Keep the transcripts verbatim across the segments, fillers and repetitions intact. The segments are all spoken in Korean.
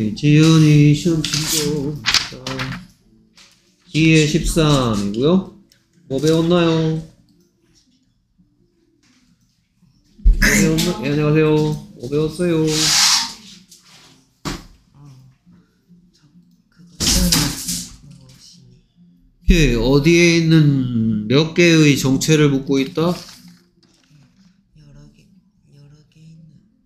지연이 시험 친구 지혜 십삼이고요. 뭐 배웠나요? 뭐 배웠나? 네, 안녕하세요. 뭐 배웠어요? 예, 어디에 있는 몇 개의 정체를 묻고 있다? 여러 개, 여러 개 있는.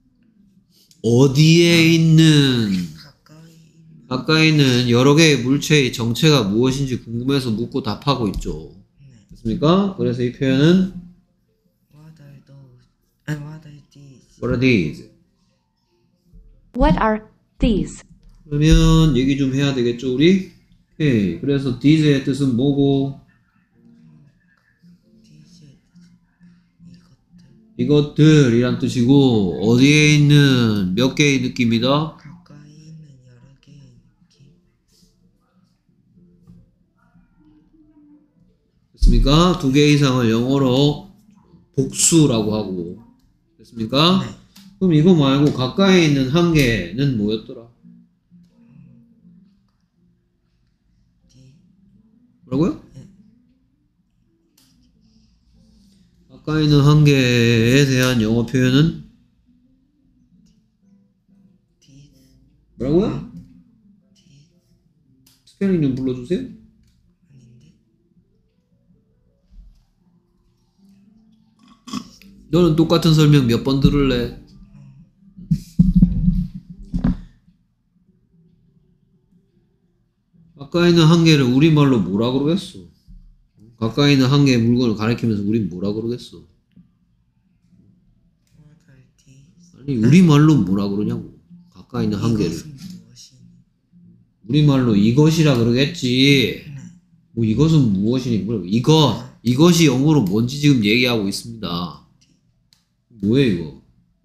어디에 있는 가까이 있는. 가까이 있는 여러 개의 물체의 정체가 무엇인지 궁금해서 묻고 답하고 있죠. 네. 됐습니까? 그래서 이 표현은 What are those? And what are these? What are these? What are these? 그러면 얘기 좀 해야 되겠죠, 우리? 오케이. 그래서 these의 뜻은 뭐고? These, 이것들. 이것들이란 뜻이고, 어디에 있는 몇 개의 느낌이다? 가까이 있는 여러 개의 느낌. 됐습니까? 두 개 이상을 영어로 복수라고 하고. 됐습니까? 네. 그럼 이거 말고 가까이 있는 한 개는 뭐였더라? D, 뭐라고요? 네. 가까이 있는 한 개에 대한 영어 표현은 these, 뭐라고요? these. 스펠링 좀 불러주세요. 아닌데? 너는 똑같은 설명 몇 번 들을래? 가까이 있는 한 개를 우리말로 뭐라 그러겠어? 가까이 있는 한 개의 물건을 가리키면서 우린 뭐라 그러겠어? What are these? 아니 우리말로 뭐라 그러냐고. 가까이 있는 한 개를 이것은 무엇이니? 우리말로 이것이라 그러겠지. 네. 뭐 이것은 무엇이니? 뭐 이것 이것이 영어로 뭔지 지금 얘기하고 있습니다. 뭐예요 이거?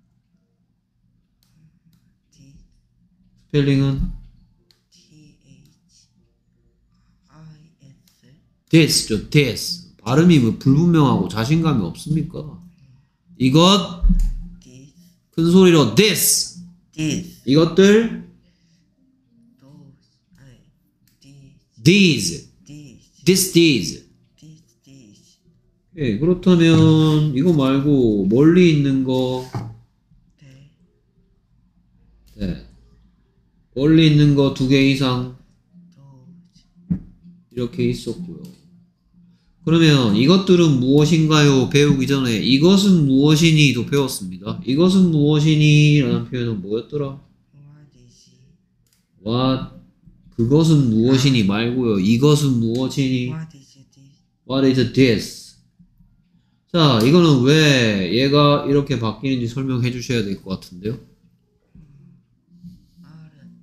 D, 스펠링은 T, H, I, S. this죠, this. 발음이 뭐 불분명하고 자신감이 없습니까? 이것 These, 큰 소리로 this. these. 이것들 Those, 아니, these, these, these, this, these. these, these. 예, 그렇다면 이거 말고 멀리 있는 거, 네, 네. 멀리 있는 거 두 개 이상 those. 이렇게 있었고요. 그러면 이것들은 무엇인가요? 배우기 전에 이것은 무엇이니도 배웠습니다. 이것은 무엇이니? 라는 표현은 뭐였더라? What is it? what 그것은 무엇이니 말고요. 이것은 무엇이니? What is this? what is this? 자, 이거는 왜 얘가 이렇게 바뀌는지 설명해 주셔야 될 것 같은데요. R은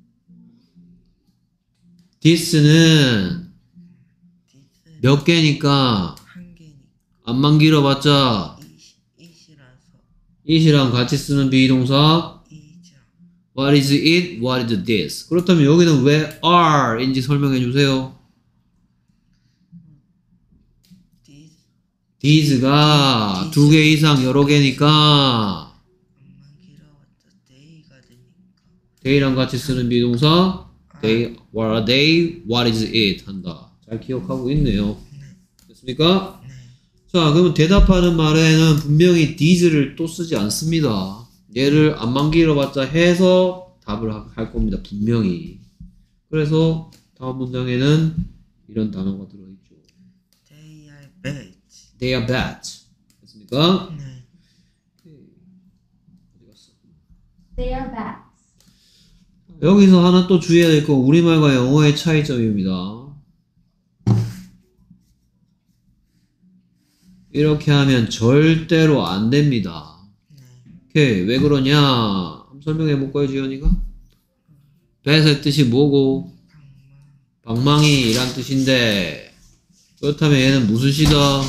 this는 this 몇 개니까 한 개니까 안만 길어봤자 이, 이시라서 it이랑 같이 쓰는 비동사 이자. what is it? what is this? 그렇다면 여기는 왜 are인지 설명해 주세요. This these가 두 개 이상 여러 개니까 엄만 길어왔자 day가 되니까 they랑 같이 쓰는 비동사 they, what are they? what is it? 한다. 잘 기억하고 있네요. 됐습니까? 네. 자, 그러면 대답하는 말에는 분명히 these를 또 쓰지 않습니다. 얘를 안만 길어봤자 해서 답을 하- 할 겁니다. 분명히. 그래서 다음 문장에는 이런 단어가 들어있죠. They are bats. They are bats. 됐습니까? 네. 어디 갔어? They are bats. 여기서 하나 또 주의해야 될 건 우리말과 영어의 차이점입니다. 이렇게 하면 절대로 안 됩니다. 네. 오케이, 왜 그러냐? 한번 설명해 볼까요, 지연이가? bat의 뜻이 뭐고? 방망. 방망이란 뜻인데, 그렇다면 얘는 무슨 시다? 어,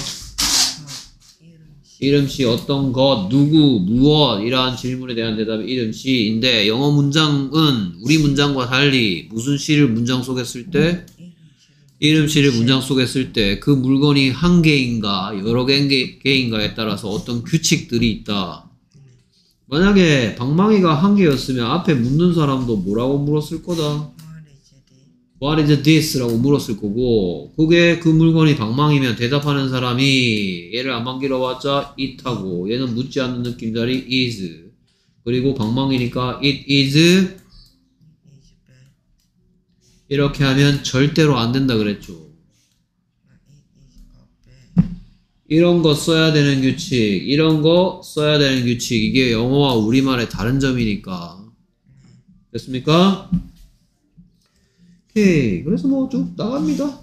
이름시. 이름시 어떤 것, 누구, 무엇 이러한 질문에 대한 대답이 이름시인데 영어 문장은 우리 문장과 달리 무슨 시를 문장 속에 쓸 때? 이름시를. 이름시를 문장 속에 쓸 때 그 물건이 한 개인가 여러 개- 개인가에 따라서 어떤 규칙들이 있다. 만약에 방망이가 한 개였으면 앞에 묻는 사람도 뭐라고 물었을 거다? What is this? What is this? 라고 물었을 거고, 그게 그 물건이 방망이면 대답하는 사람이 얘를 안만 길어봤자 it하고, 얘는 묻지 않는 느낌자리 is. 그리고 방망이니까 it is Is bad. 이렇게 하면 절대로 안 된다 그랬죠. It is a bad. 이런 거 써야 되는 규칙, 이런 거 써야 되는 규칙, 이게 영어와 우리말의 다른 점이니까. 됐습니까? 오케이. 그래서 뭐 쭉 나갑니다.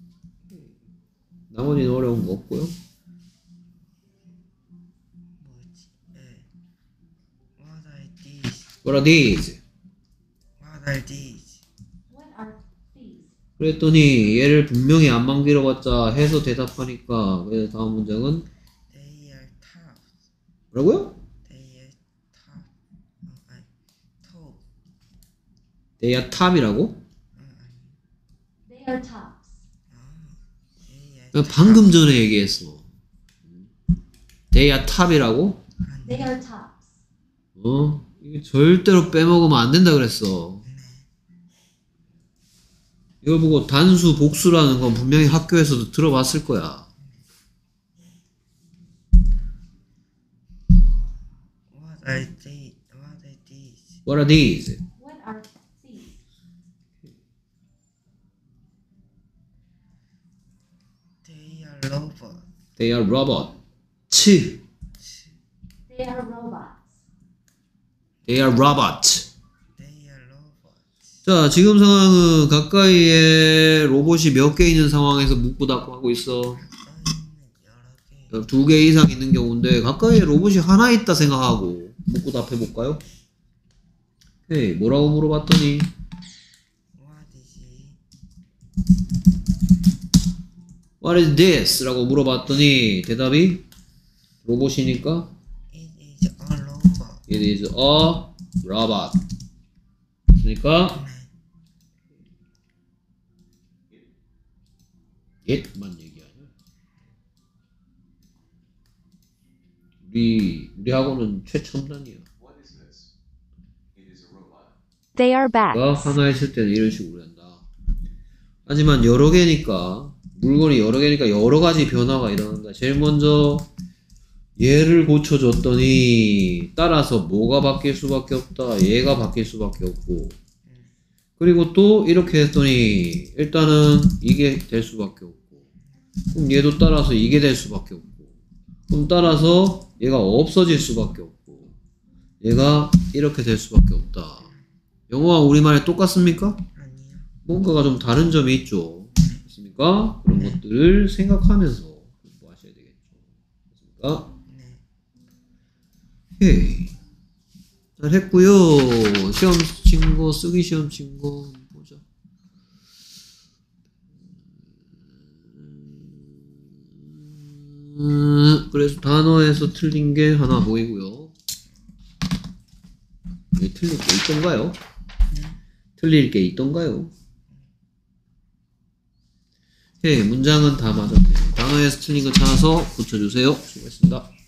나머지는 어려운 거 없고요. 뭐지? 예. What are these? What are these? What are these? What are these? 그랬더니 얘를 분명히 안만 길어봤자 해서 대답하니까, 그래서 다음 문장은 They are tough. 뭐라고요? They are tough. 어, 아니, top. They are top이라고? 어, 아니. They are tops. 아, they are 방금 전에 얘기했어. They are top이라고? 아니. They are tops. 어? 이게 절대로 빼먹으면 안 된다 그랬어. 네. 이걸 보고 단수, 복수라는 건 분명히 학교에서도 들어봤을 거야. What are they? What are these? What are these? What are these? They are robots. They are robots. 치. They are robots. They are robots. They are robots. 자, 지금 상황은 가까이에 로봇이 몇 개 있는 상황에서 묻고 답고 하고 있어. 써있는 여러 개. 두 개 이상 있는 경우인데 가까이에 로봇이 하나 있다 생각하고 묻고 답해 볼까요? 오케이, 뭐라고 물어봤더니 What is it? What is this? 라고 물어봤더니 대답이 로봇이니까 It is a robot. It is a robot. 그러니까 네. it만 얘기하냐? 우리 우리 학원은 최첨단이야. What is this? It is a robot. They are 가 bats. 하나 있을 때는 이런 식으로 한다. 하지만 여러 개니까 물건이 여러 개니까 여러 가지 변화가 일어난다. 제일 먼저 얘를 고쳐줬더니 따라서 뭐가 바뀔 수밖에 없다. 얘가 바뀔 수밖에 없고. 그리고 또 이렇게 했더니 일단은 이게 될 수밖에 없고. 그럼 얘도 따라서 이게 될 수밖에 없고. 그럼 따라서 얘가 없어질 수밖에 없고. 얘가 이렇게 될 수밖에 없다. 영어와 우리말이 똑같습니까? 아니요. 뭔가가 좀 다른 점이 있죠. 있습니까? 그런 것들을 생각하면서 공부하셔야 되겠죠. 됐습니까? 네. 오케이. 잘 했고요. 시험 친 거, 쓰기 시험 친 거 보자. 음, 그래서 단어에서 틀린 게 하나 보이고요. 여기 틀릴 게 있던가요? 틀릴 게 있던가요? 네, 문장은 다 맞았네요. 단어에서 틀린 거 찾아서 고쳐주세요. 수고했습니다.